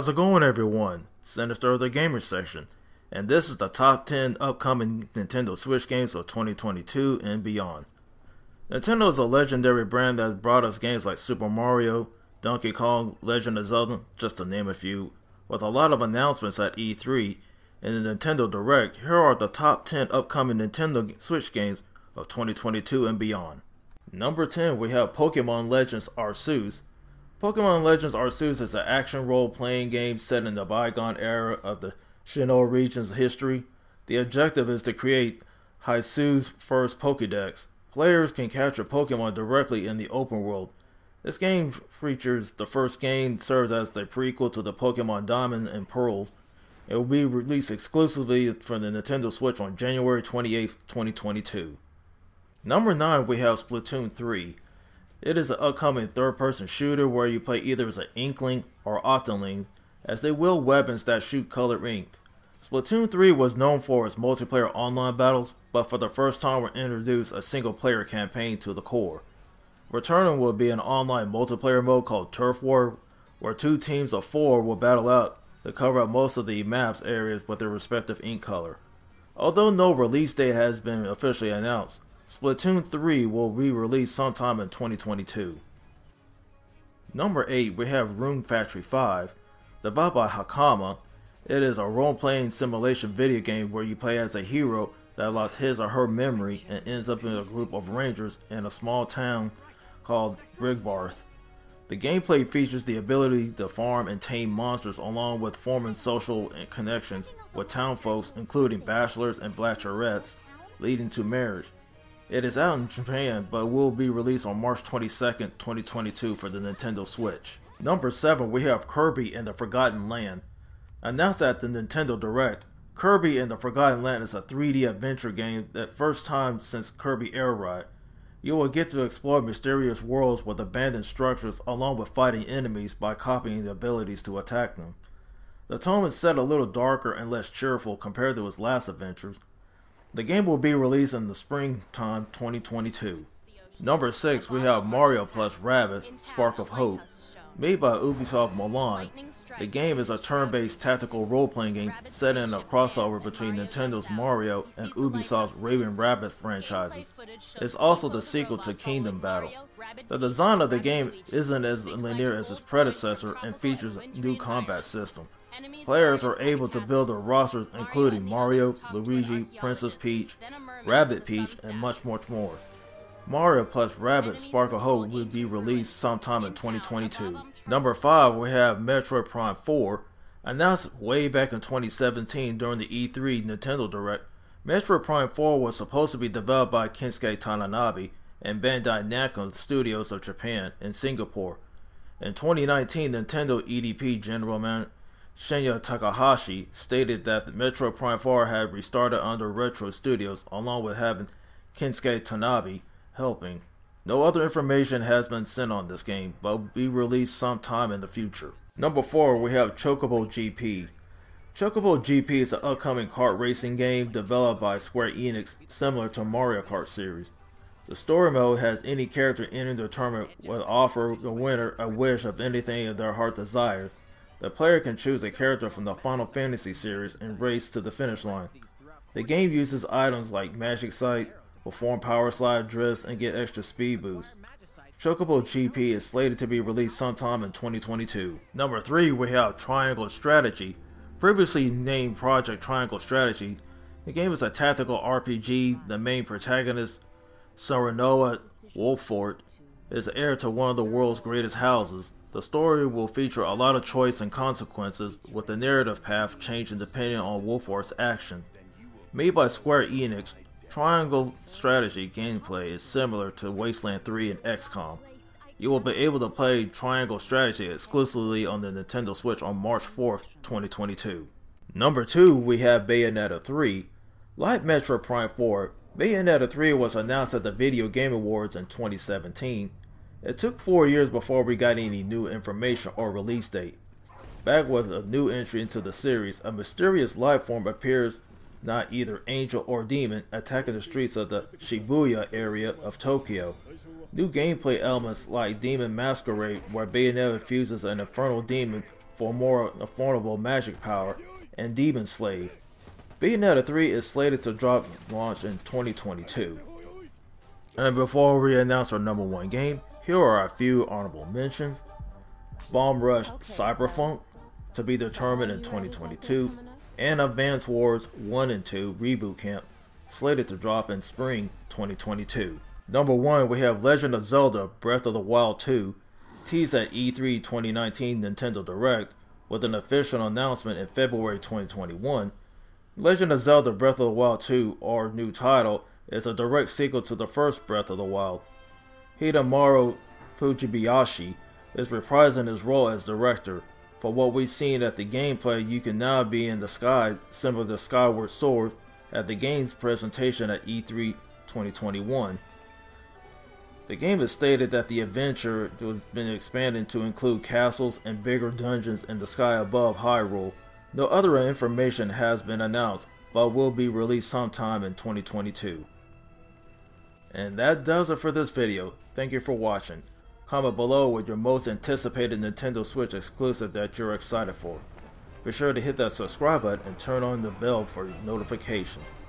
How's it going, everyone? Sinister the Gamer section, and this is the top 10 upcoming Nintendo Switch games of 2022 and beyond. Nintendo is a legendary brand that has brought us games like Super Mario, Donkey Kong, Legend of Zelda, just to name a few, with a lot of announcements at E3 and the Nintendo Direct. Here are the top 10 upcoming Nintendo Switch games of 2022 and beyond. Number 10, we have Pokemon Legends Arceus. Pokemon Legends Arceus is an action role-playing game set in the bygone era of the Sinnoh region's history. The objective is to create Hisei's first Pokédex. Players can capture Pokemon directly in the open world. This game features the first game, serves as the prequel to the Pokemon Diamond and Pearl. It will be released exclusively for the Nintendo Switch on January 28, 2022. Number 9, we have Splatoon 3. It is an upcoming third-person shooter where you play either as an Inkling or Octoling, as they wield weapons that shoot colored ink. Splatoon 3 was known for its multiplayer online battles, but for the first time will introduce a single-player campaign to the core. Returning will be an online multiplayer mode called Turf War, where two teams of 4 will battle out to cover up most of the map's areas with their respective ink color. Although no release date has been officially announced, Splatoon 3 will be released sometime in 2022. Number 8, we have Rune Factory 5. Developed by Hakama, it is a role-playing simulation video game where you play as a hero that lost his or her memory and ends up in a group of rangers in a small town called Rigbarth. The gameplay features the ability to farm and tame monsters along with forming social connections with townfolks, including bachelors and bachelorettes, leading to marriage. It is out in Japan, but will be released on March 22nd, 2022 for the Nintendo Switch. Number 7, we have Kirby and the Forgotten Land. Announced at the Nintendo Direct, Kirby and the Forgotten Land is a 3D adventure game that first time since Kirby Air Ride. You will get to explore mysterious worlds with abandoned structures along with fighting enemies by copying the abilities to attack them. The tone is set a little darker and less cheerful compared to its last adventures. The game will be released in the springtime 2022. Number 6, we have Mario plus Rabbids Spark of Hope. Made by Ubisoft Milan, the game is a turn-based tactical role-playing game set in a crossover between Nintendo's Mario and Ubisoft's Raving Rabbids franchises. It's also the sequel to Kingdom Battle. The design of the game isn't as linear as its predecessor and features a new combat system. Players are able to build their rosters including Mario, Luigi, Princess Peach, Rabbid Peach, and much more. Mario plus Rabbids Spark of Hope will be released sometime in 2022. Number 5, we have Metroid Prime 4. Announced way back in 2017 during the E3 Nintendo Direct, Metroid Prime 4 was supposed to be developed by Kensuke Tanabe and Bandai Namco Studios of Japan and Singapore. In 2019, Nintendo EDP General Manager Shinya Takahashi stated that Metroid Prime 4 had restarted under Retro Studios along with having Kensuke Tanabe helping. No other information has been sent on this game, but will be released sometime in the future. Number 4, we have Chocobo GP. Chocobo GP is an upcoming kart racing game developed by Square Enix similar to Mario Kart series. The story mode has any character entering the tournament will offer the winner a wish of anything their heart desires. The player can choose a character from the Final Fantasy series and race to the finish line. The game uses items like Magic Sight, perform power slide drifts, and get extra speed boosts. Chocobo GP is slated to be released sometime in 2022. Number 3, we have Triangle Strategy. Previously named Project Triangle Strategy, the game is a tactical RPG. The main protagonist, Soranoa Wolffort, is the heir to one of the world's greatest houses. The story will feature a lot of choice and consequences, with the narrative path changing depending on Wolffort's actions. Made by Square Enix, Triangle Strategy gameplay is similar to Wasteland 3 and XCOM. You will be able to play Triangle Strategy exclusively on the Nintendo Switch on March 4th, 2022. Number 2, we have Bayonetta 3. Like Metroid Prime 4, Bayonetta 3 was announced at the Video Game Awards in 2017. It took 4 years before we got any new information or release date. Back with a new entry into the series, a mysterious life form appears, not either angel or demon, attacking the streets of the Shibuya area of Tokyo. New gameplay elements like Demon Masquerade, where Bayonetta fuses an infernal demon for more affordable magic power, and Demon Slave. Bayonetta 3 is slated to drop launch in 2022. And before we announce our number 1 game, here are a few honorable mentions. Bomb Rush Cyberpunk, to be determined in 2022, and Advance Wars 1 and 2 Reboot Camp, slated to drop in spring 2022. Number 1, we have Legend of Zelda Breath of the Wild 2, teased at E3 2019 Nintendo Direct, with an official announcement in February 2021. Legend of Zelda Breath of the Wild 2, or new title, is a direct sequel to the first Breath of the Wild. Hidemaru Fujibayashi is reprising his role as director. For what we've seen at the gameplay, you can now be in the sky, similar to Skyward Sword, at the game's presentation at E3 2021. The game has stated that the adventure has been expanded to include castles and bigger dungeons in the sky above Hyrule. No other information has been announced, but will be released sometime in 2022. And that does it for this video. Thank you for watching. Comment below with your most anticipated Nintendo Switch exclusive that you're excited for. Be sure to hit that subscribe button and turn on the bell for notifications.